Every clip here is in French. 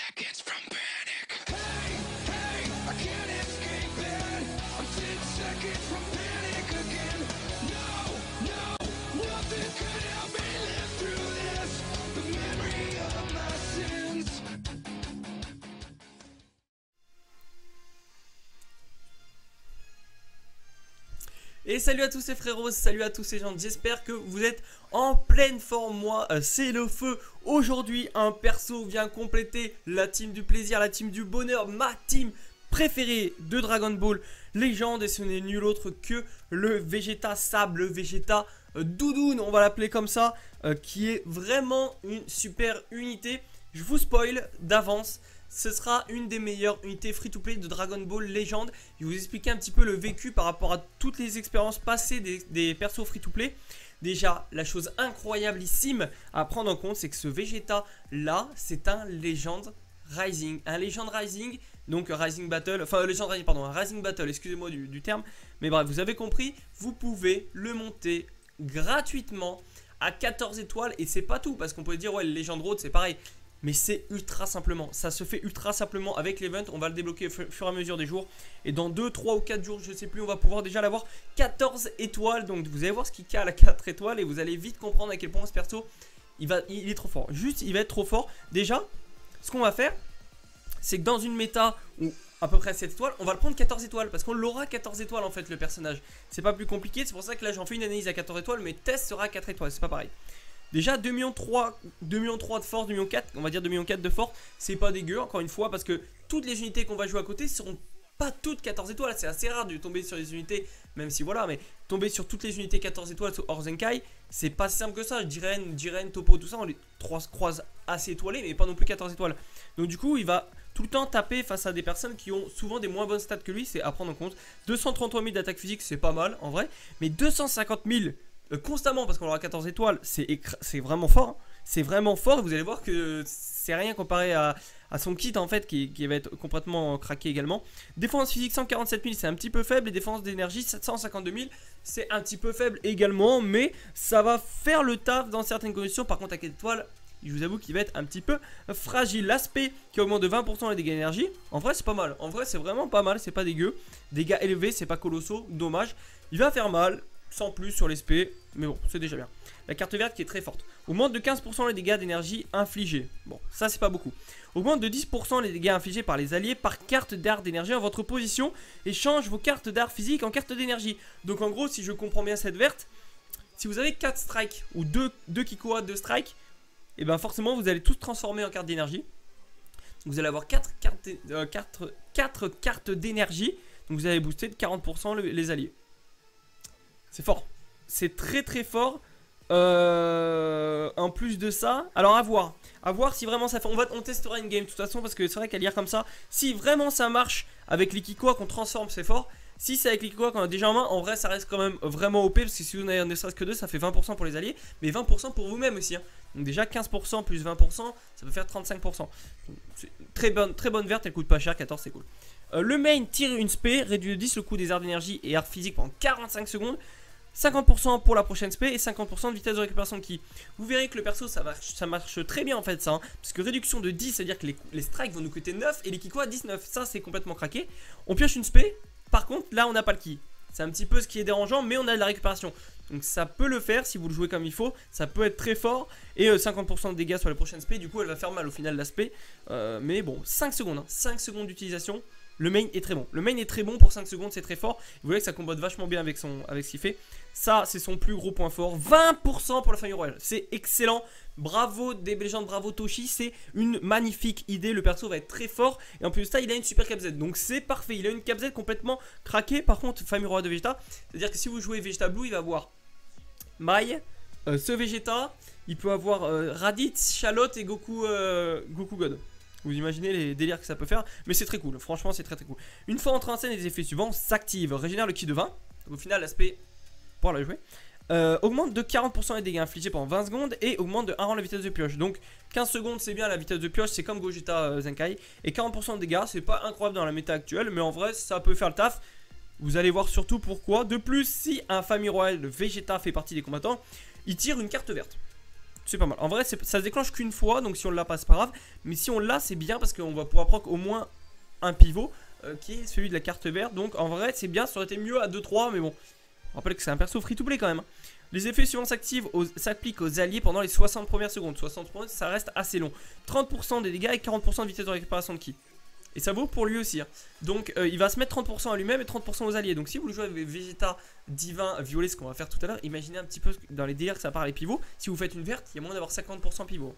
seconds from panic. Hey, hey, I can't escape it. I'm 10 seconds from panic again. No, no, nothing could help me live through this. The memory of my sins. Et salut à tous ces frérots, salut à tous ces gens, j'espère que vous êtes en pleine forme. Moi c'est le feu. Aujourd'hui un perso vient compléter la team du plaisir, la team du bonheur, ma team préférée de Dragon Ball Légende. Et ce n'est nul autre que le Vegeta Sable, le Vegeta Doudoune, on va l'appeler comme ça, qui est vraiment une super unité. Je vous spoil d'avance, ce sera une des meilleures unités free-to-play de Dragon Ball Legend. Je vais vous expliquer un petit peu le vécu par rapport à toutes les expériences passées des persos free-to-play. Déjà, la chose incroyablissime à prendre en compte, c'est que ce Vegeta là, c'est un Legend Rising. Un Legend Rising, donc Rising Battle, enfin Legend Rising, pardon, un Rising Battle, excusez-moi du terme. Mais bref, vous avez compris, vous pouvez le monter gratuitement à 14 étoiles. Et c'est pas tout, parce qu'on peut dire, ouais, le Legend Road, c'est pareil. Mais c'est ultra simplement, ça se fait ultra simplement avec l'event. On va le débloquer au fur et à mesure des jours. Et dans 2, 3 ou 4 jours, je sais plus, on va pouvoir déjà l'avoir 14 étoiles. Donc vous allez voir ce qui cale à 4 étoiles. Et vous allez vite comprendre à quel point ce perso, il est trop fort. Juste, il va être trop fort. Déjà, ce qu'on va faire, c'est que dans une méta où à peu près 7 étoiles, on va le prendre 14 étoiles. Parce qu'on l'aura 14 étoiles en fait, le personnage. C'est pas plus compliqué, c'est pour ça que là j'en fais une analyse à 14 étoiles. Mais test sera à 4 étoiles, c'est pas pareil. Déjà 2,3 millions de force, 2,4 millions, on va dire 2,4 millions de force, c'est pas dégueu encore une fois, parce que toutes les unités qu'on va jouer à côté seront pas toutes 14 étoiles. C'est assez rare de tomber sur les unités, même si voilà, mais tomber sur toutes les unités 14 étoiles hors Zenkai, c'est pas si simple que ça. Jiren, Toppo, tout ça, on les croise assez étoilés, mais pas non plus 14 étoiles. Donc du coup, il va tout le temps taper face à des personnes qui ont souvent des moins bonnes stats que lui, c'est à prendre en compte. 233 000 d'attaque physique, c'est pas mal en vrai, mais 250 000 constamment, parce qu'on aura 14 étoiles, c'est vraiment fort, hein. C'est vraiment fort, et vous allez voir que c'est rien comparé à son kit en fait, qui va être complètement craqué également. Défense physique 147 000, c'est un petit peu faible, et défense d'énergie 752 000, c'est un petit peu faible également, mais ça va faire le taf dans certaines conditions. Par contre à 4 étoiles, je vous avoue qu'il va être un petit peu fragile. L'aspect qui augmente de 20% les dégâts d'énergie, en vrai c'est pas mal, en vrai c'est vraiment pas mal, c'est pas dégueu. Dégâts élevés, c'est pas colossaux, dommage. Il va faire mal, sans plus sur l'SP, mais bon, c'est déjà bien. La carte verte qui est très forte. Augmente de 15% les dégâts d'énergie infligés. Bon, ça c'est pas beaucoup. Augmente de 10% les dégâts infligés par les alliés par carte d'art d'énergie en votre position. Et change vos cartes d'art physique en carte d'énergie. Donc en gros, si je comprends bien cette verte, si vous avez 4 strikes ou 2 Kikoa, 2 strikes, et bien forcément vous allez tous transformer en carte d'énergie. Vous allez avoir 4 cartes d'énergie. Donc vous allez booster de 40% les alliés. C'est fort, c'est très fort. En plus de ça, alors à voir si vraiment ça fait. On testera une game de toute façon, parce que c'est vrai qu'à lire comme ça, si vraiment ça marche avec les Kikoa qu'on transforme, c'est fort. Si c'est avec les Kikoa qu'on a déjà en main, en vrai ça reste quand même vraiment OP, parce que si vous n'avez ne serait-ce que 2, ça fait 20% pour les alliés, mais 20% pour vous-même aussi, hein. Donc déjà 15% plus 20%, ça peut faire 35%. C'est très bonne verte, elle coûte pas cher, 14 c'est cool. Le main tire une spé, réduit de 10 le coût des arts d'énergie et arts physiques pendant 45 secondes. 50% pour la prochaine spé et 50% de vitesse de récupération de ki. Vous verrez que le perso ça marche très bien en fait ça, hein, parce que réduction de 10, c'est à dire que les strikes vont nous coûter 9 et les Kikoa 19. Ça c'est complètement craqué. On pioche une spé, par contre là on n'a pas le ki. C'est un petit peu ce qui est dérangeant, mais on a de la récupération. Donc ça peut le faire si vous le jouez comme il faut. Ça peut être très fort. Et 50% de dégâts sur les prochaines spé. Du coup elle va faire mal au final la spé. Mais bon, 5 secondes, hein, 5 secondes d'utilisation. Le main est très bon. Le main est très bon pour 5 secondes, c'est très fort. Vous voyez que ça combote vachement bien avec ce qu'il fait. Ça, c'est son plus gros point fort. 20% pour la famille royale. C'est excellent. Bravo des légendes, bravo Toshi. C'est une magnifique idée. Le perso va être très fort. Et en plus de ça, il a une super cap Z. Donc c'est parfait. Il a une cap Z complètement craquée. Par contre, famille royale de Vegeta. C'est-à-dire que si vous jouez Vegeta Blue, il va avoir Mai, ce Vegeta. Il peut avoir Raditz, Charlotte et Goku God. Vous imaginez les délires que ça peut faire. Mais c'est très cool, franchement c'est très cool. Une fois entré en scène, les effets suivants s'activent. Régénère le ki de 20. Donc, au final l'aspect pour la jouer. Augmente de 40% les dégâts infligés pendant 20 secondes. Et augmente de 1 rang la vitesse de pioche. Donc 15 secondes c'est bien la vitesse de pioche. C'est comme Gogeta Zenkai. Et 40% de dégâts, c'est pas incroyable dans la méta actuelle. Mais en vrai ça peut faire le taf. Vous allez voir surtout pourquoi. De plus, si un famille royale Vegeta fait partie des combattants, il tire une carte verte. c'est pas mal. En vrai, ça se déclenche qu'une fois, donc si on l'a pas, c'est pas grave. Mais si on l'a, c'est bien parce qu'on va pouvoir proc au moins un pivot qui est celui de la carte verte. Donc en vrai, c'est bien. Ça aurait été mieux à 2-3, mais bon. On rappelle que c'est un perso free to play quand même. Les effets suivants s'appliquent aux alliés pendant les 60 premières secondes. 60 secondes, ça reste assez long. 30% des dégâts et 40% de vitesse de récupération de ki. Et ça vaut pour lui aussi. Hein. Donc il va se mettre 30% à lui-même et 30% aux alliés. Donc si vous le jouez avec Vegeta, Divin, Violet, ce qu'on va faire tout à l'heure, imaginez un petit peu dans les délires que ça part les pivots. Si vous faites une verte, il y a moyen d'avoir 50% pivot.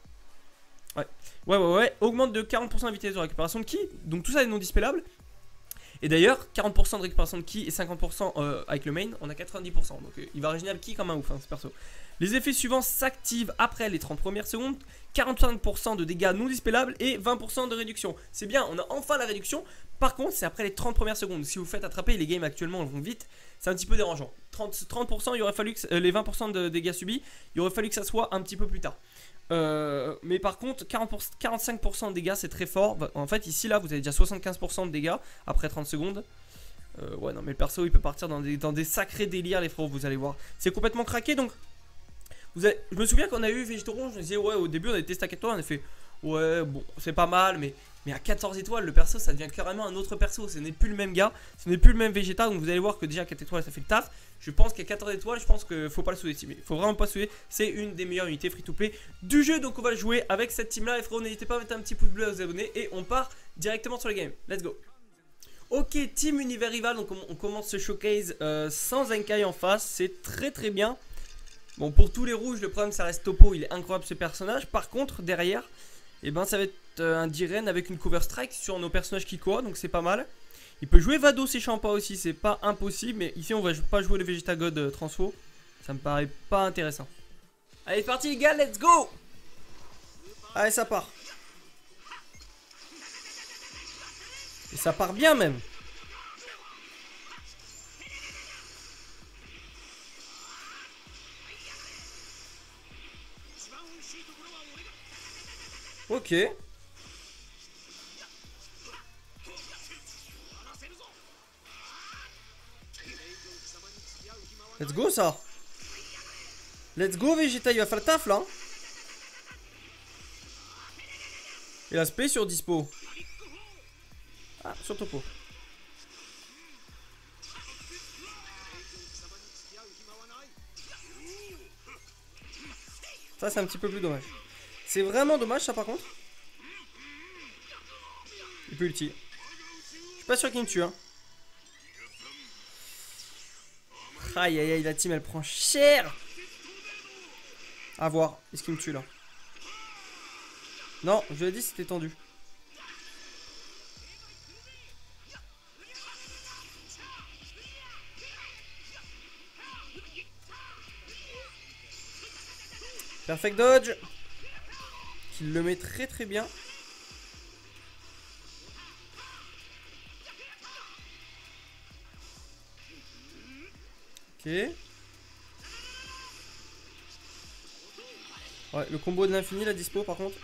Ouais. Augmente de 40% la vitesse de récupération de ki. Donc tout ça est non dispellable. Et d'ailleurs, 40% de récupération de ki et 50% avec le main, on a 90%. Donc il va régénérer le ki comme un ouf, hein, ce perso. Les effets suivants s'activent après les 30 premières secondes. 45% de dégâts non dispellables et 20% de réduction. C'est bien, on a enfin la réduction. Par contre, c'est après les 30 premières secondes. Si vous faites attraper, les games actuellement vont vite. C'est un petit peu dérangeant. 30%, il aurait fallu que les 20% de dégâts subis, il aurait fallu que ça soit un petit peu plus tard. Mais par contre 45% de dégâts c'est très fort. En fait ici là vous avez déjà 75% de dégâts après 30 secondes. Ouais non mais le perso il peut partir dans des sacrés délires les frérots, vous allez voir. C'est complètement craqué donc je me souviens qu'on a eu Végétoron, je me disais ouais au début on avait testé à 4 étoiles, on a fait ouais bon c'est pas mal mais à 14 étoiles le perso ça devient carrément un autre perso. Ce n'est plus le même gars, ce n'est plus le même Vegeta. Donc vous allez voir que déjà à 4 étoiles ça fait le taf. Je pense qu'à 14 étoiles je pense qu'il faut pas le sous-estimer. Il faut vraiment pas sous-estimer. C'est une des meilleures unités free to play du jeu. Donc on va jouer avec cette team là les frères. N'hésitez pas à mettre un petit pouce bleu, à vous abonner. Et on part directement sur le game. Let's go. Ok team univers rival. Donc on commence ce showcase sans Zenkai en face. C'est très très bien. Bon pour tous les rouges le problème ça reste Toppo. Il est incroyable ce personnage. Par contre derrière et ben ça va être un Diren avec une cover strike sur nos personnages Kikoa, donc c'est pas mal. Il peut jouer Vado et Champa aussi, c'est pas impossible, mais ici on va pas jouer le Vegeta God Transfo, ça me paraît pas intéressant. Allez c'est parti les gars, let's go. Allez ça part. Et ça part bien même. Ok. Let's go ça. Let's go Vegeta, il va faire le taf là. Et l'aspect sur dispo. Ah, sur Toppo. Ça c'est un petit peu plus dommage. C'est vraiment dommage ça par contre. Il peut ulti. Je suis pas sûr qu'il me tue hein. Aïe aïe aïe, la team elle prend cher. A voir, est-ce qu'il me tue là? Non, je l'ai dit c'était tendu. Perfect dodge. Qu'il le met très très bien. Ok. Ouais, le combo de l'infini, la dispo par contre.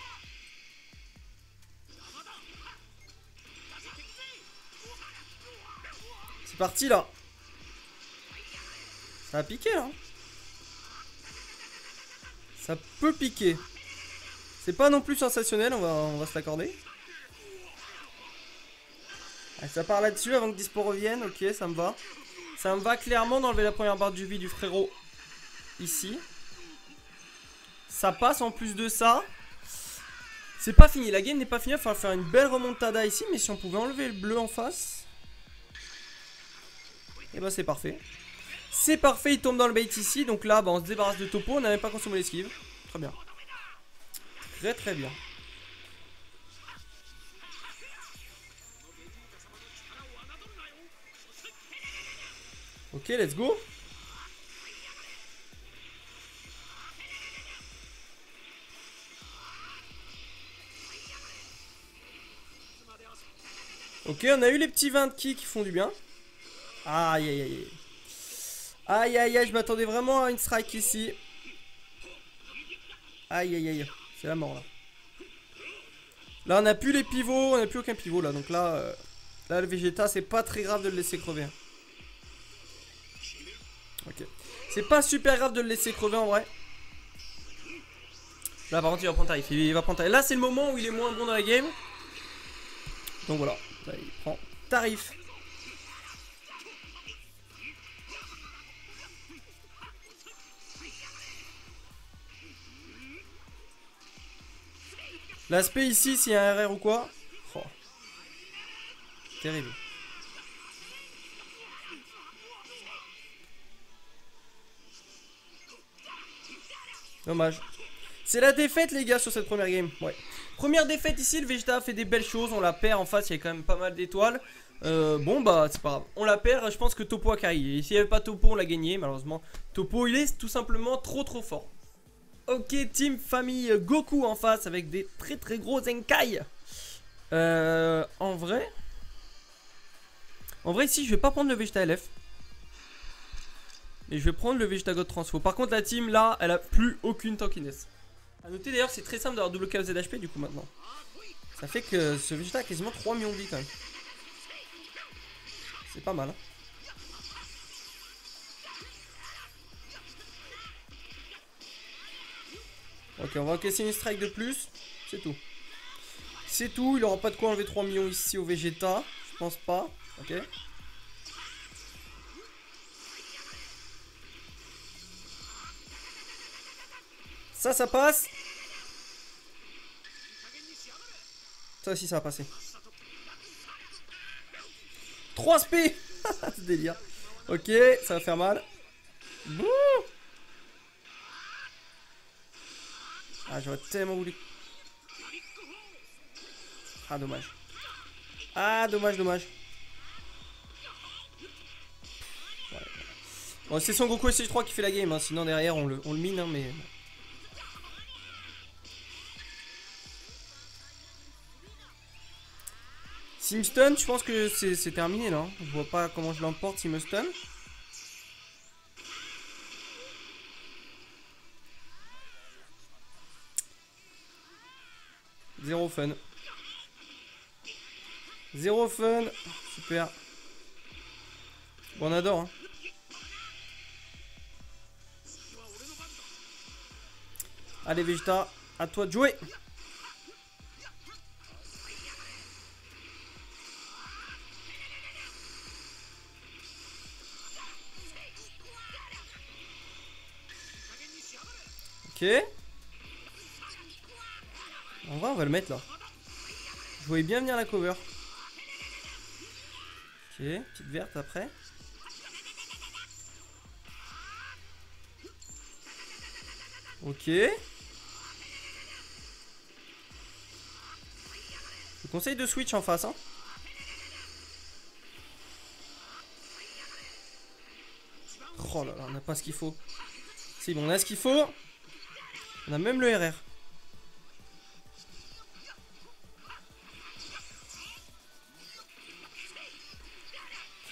C'est parti là. Ça a piqué là. Ça peut piquer. C'est pas non plus sensationnel, on va se l'accorder. Ça part là-dessus avant que Dispo revienne. Ok, ça me va. Ça me va clairement d'enlever la première barre de vie du frérot. Ici. Ça passe en plus de ça. C'est pas fini, la game n'est pas finie. Il va falloir faire une belle remontada ici. Mais si on pouvait enlever le bleu en face. Et bah c'est parfait. C'est parfait, il tombe dans le bait ici. Donc là bah, on se débarrasse de Toppo. On n'a même pas consommé l'esquive. Très bien. Très très bien. Ok, let's go. Ok, on a eu les petits 20 qui font du bien. Aïe aïe aïe. Aïe aïe aïe, je m'attendais vraiment à une strike ici. Aïe aïe aïe. C'est la mort là. Là on a plus les pivots, on a plus aucun pivot là. Donc là, là le Vegeta c'est pas très grave de le laisser crever. Ok. C'est pas super grave de le laisser crever en vrai. Là par contre il va prendre tarif, il va prendre tarif. Là c'est le moment où il est moins bon dans la game. Donc voilà, là, il prend tarif. L'aspect ici, s'il y a un RR ou quoi, oh. Terrible. Dommage. C'est la défaite les gars sur cette première game. Ouais. Première défaite ici, le Vegeta a fait des belles choses. On la perd en face, il y a quand même pas mal d'étoiles. Bon bah c'est pas grave. On la perd, je pense que Topo a carry. Et s'il n'y avait pas Topo, on l'a gagné. Malheureusement, Topo il est tout simplement trop fort. Ok, team famille Goku en face avec des très gros Zenkai. En vrai ici je vais pas prendre le Vegeta LF. Et je vais prendre le Vegeta God Transfo. Par contre la team là, elle a plus aucune tankiness. A noter d'ailleurs c'est très simple d'avoir double KO ZHP du coup maintenant. Ça fait que ce Vegeta a quasiment 3 millions de vie quand même. C'est pas mal hein. Ok, on va encaisser une strike de plus. C'est tout. C'est tout. Il aura pas de quoi enlever 3 millions ici au Vegeta. Je pense pas. Ok. Ça passe. Ça aussi, ça va passer. 3 SP. C'est délire. Ok, ça va faire mal. Bouh. Ah, j'aurais tellement voulu. Ah, dommage. Ah, dommage. Ouais. Bon, c'est son Goku SH3 qui fait la game. Hein. Sinon, derrière, on le mine. Hein, mais... S'il me stun, je pense que c'est terminé là. Hein. Je vois pas comment je l'emporte s'il me stun. Zéro fun. Zéro fun. Super. Bon, on adore. Hein. Allez Vegeta, à toi de jouer. Ok. En vrai on va le mettre là. Je voyais bien venir la cover. Ok, petite verte après. Ok. Je vous conseille de switch en face hein. Oh là là, on n'a pas ce qu'il faut. Si bon, on a ce qu'il faut. On a même le RR. Ok.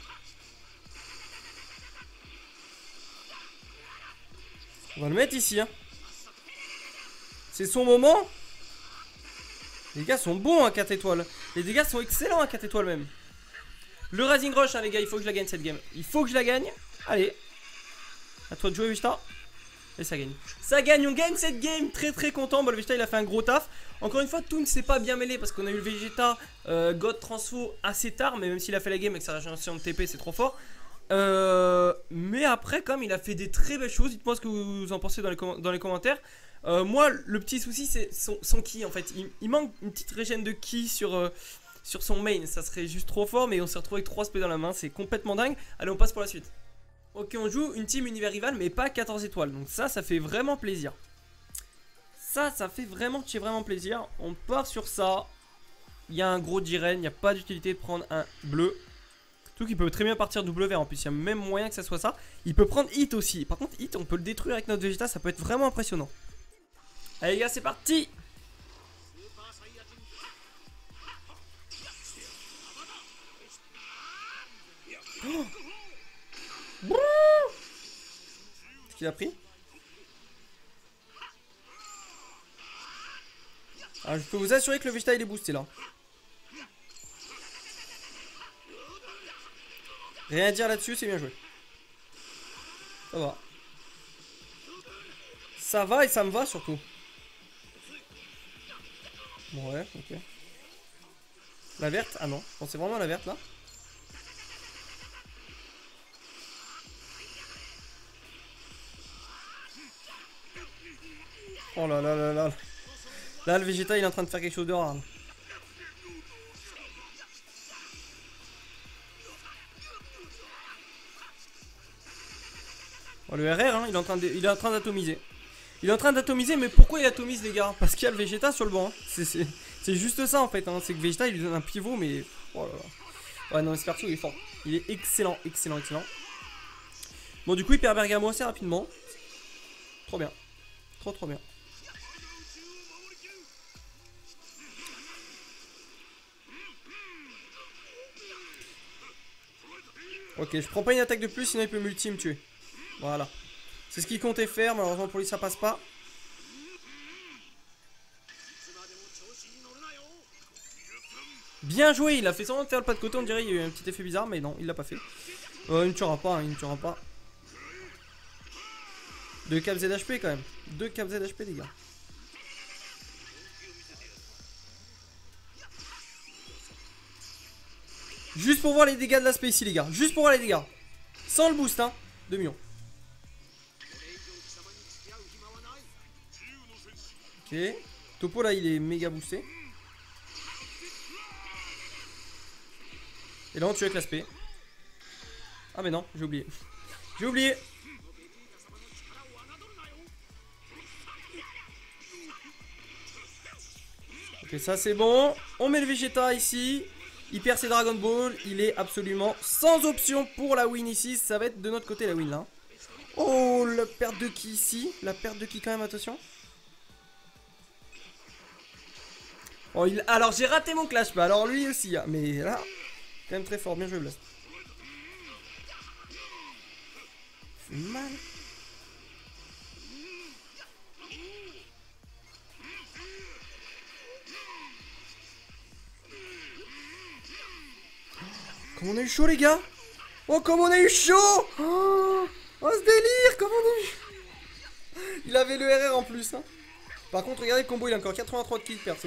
On va le mettre ici hein. C'est son moment. Les dégâts sont bons à 4 étoiles. Les dégâts sont excellents à 4 étoiles même. Le Rising Rush hein, les gars, il faut que je la gagne cette game. Il faut que je la gagne. Allez. À toi de jouer Vegeta. Et ça gagne. Ça gagne, on gagne cette game. Très content. Bah, le Vegeta il a fait un gros taf. Encore une fois, tout ne s'est pas bien mêlé parce qu'on a eu le Vegeta God Transfo assez tard. Mais même s'il a fait la game avec sa régénération de TP, c'est trop fort. Mais après, comme il a fait des très belles choses. Dites-moi ce que vous en pensez dans les commentaires. Moi, le petit souci, c'est son ki en fait. Il manque une petite régène de ki sur son main. Ça serait juste trop fort. Mais on s'est retrouvé avec 3 SP dans la main. C'est complètement dingue. Allez, on passe pour la suite. Ok, on joue une team univers rival, mais pas 14 étoiles. Donc ça fait vraiment plaisir. Ça fait vraiment plaisir. On part sur ça. Il y a un gros Jiren. Il n'y a pas d'utilité de prendre un bleu. Surtout qu'il peut très bien partir double vert. En plus, il y a même moyen que ça soit ça. Il peut prendre Hit aussi. Par contre, Hit, on peut le détruire avec notre Vegeta. Ça peut être vraiment impressionnant. Allez, les gars, c'est parti. Oh, qu'est-ce qu'il a pris? Alors, je peux vous assurer que le Vegeta il est boosté là. Rien à dire là-dessus, c'est bien joué. Ça va. Ça va et ça me va surtout. Bon, ouais, ok. La verte? Ah non, je pensais vraiment à la verte là. Oh là là là là. Là, le Vegeta il est en train de faire quelque chose de rare. Là. Oh, le RR, hein, il est en train d'atomiser. Il est en train d'atomiser, mais pourquoi il atomise, les gars? Parce qu'il y a le Vegeta sur le banc. Hein. C'est juste ça en fait. Hein. C'est que Vegeta il lui donne un pivot, mais. Oh là là. Ouais, non, ce perso il est fort. Il est excellent, excellent, excellent. Bon, du coup, il perd Bergamo assez rapidement. Trop bien. Trop, trop bien. Ok, je prends pas une attaque de plus, sinon il peut multi me tuer. Voilà. C'est ce qu'il comptait faire, malheureusement pour lui ça passe pas. Bien joué, il a fait semblant de faire le pas de côté, on dirait qu'il y a eu un petit effet bizarre, mais non, il l'a pas fait. Il ne tuera pas, hein, il ne tuera pas. 2 caps ZHP quand même. 2 caps ZHP les gars. Juste pour voir les dégâts de l'aspect ici les gars. Juste pour voir les dégâts. Sans le boost hein. 2 millions. Ok. Topo là il est méga boosté. Et là on tue avec l'aspect. Ah mais non, j'ai oublié. J'ai oublié. Ok, ça c'est bon. On met le Vegeta ici. Il perd ses Dragon Ball. Il est absolument sans option pour la win ici. Ça va être de notre côté la win là. Oh, la perte de ki ici. La perte de ki quand même, attention. Oh, alors j'ai raté mon clash. Bah alors lui aussi. Hein. Mais là, quand même très fort. Bien joué Blast. Fait mal. Comment on a eu chaud les gars. Oh comment on a eu chaud. Oh ce délire. Comment on a eu. Il avait le RR en plus hein. Par contre regardez le combo, il a encore 83 de kills perso.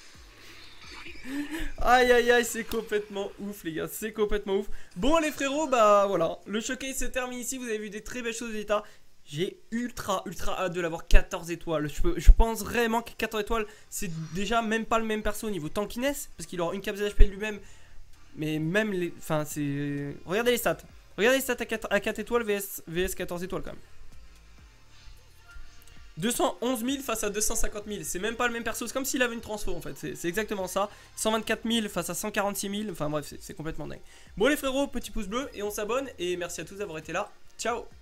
Aïe aïe aïe, c'est complètement ouf les gars, c'est complètement ouf. Bon les frérots, bah voilà, le showcase se termine ici, vous avez vu des très belles choses d'état. J'ai ultra hâte de l'avoir 14 étoiles. Je pense vraiment que 14 étoiles, c'est déjà même pas le même perso au niveau tankiness, parce qu'il aura une cap HP lui-même. Mais même les... Enfin c'est... Regardez les stats. Regardez les stats à 4 étoiles vs 14 étoiles quand même. 211 000 face à 250 000. C'est même pas le même perso. C'est comme s'il avait une transfo en fait. C'est exactement ça. 124 000 face à 146 000. Enfin bref, c'est complètement dingue. Bon les frérots, petit pouce bleu et on s'abonne. Et merci à tous d'avoir été là. Ciao.